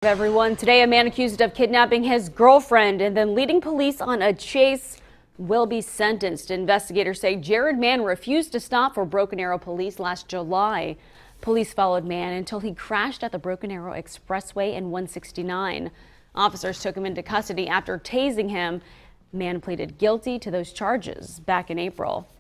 Everyone, today a man accused of kidnapping his girlfriend and then leading police on a chase will be sentenced. Investigators say Jared Mann refused to stop for Broken Arrow police last July. Police followed Mann until he crashed at the Broken Arrow Expressway in 169. Officers took him into custody after tasing him. Mann pleaded guilty to those charges back in April.